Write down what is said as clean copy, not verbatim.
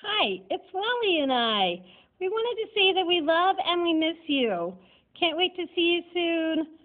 Hi, it's Wally and I. We wanted to say that we love and we miss you. Can't wait to see you soon.